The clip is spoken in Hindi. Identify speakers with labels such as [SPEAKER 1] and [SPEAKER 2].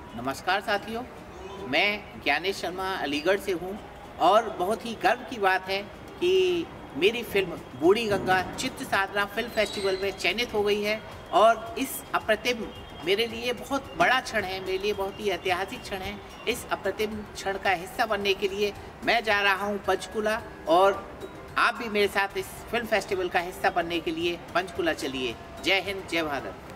[SPEAKER 1] नमस्कार साथियों, मैं ज्ञानेश शर्मा अलीगढ़ से हूँ और बहुत ही गर्व की बात है कि मेरी फ़िल्म बूढ़ी गंगा चित्त साधना फ़िल्म फेस्टिवल में चयनित हो गई है। और इस अप्रतिम मेरे लिए बहुत बड़ा क्षण है, मेरे लिए बहुत ही ऐतिहासिक क्षण है। इस अप्रतिम क्षण का हिस्सा बनने के लिए मैं जा रहा हूँ पंचकुला, और आप भी मेरे साथ इस फ़िल्म फेस्टिवल का हिस्सा बनने के लिए पंचकुला चलिए। जय हिंद, जय भारत।